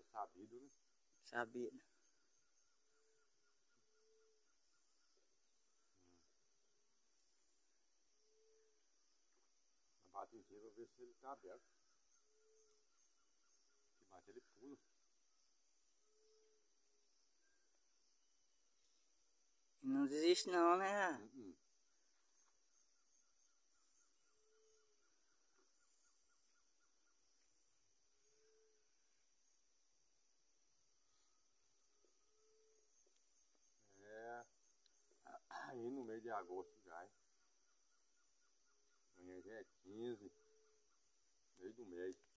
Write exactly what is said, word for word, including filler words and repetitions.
sabido, né? Sabido. Hum. Eu bato inteiro pra ver se ele tá aberto. Se bater ele pula. Não desiste não, né? Uh -uh. É. Aí no mês de agosto já, hein? Amanhã já é quinze. Meio do mês.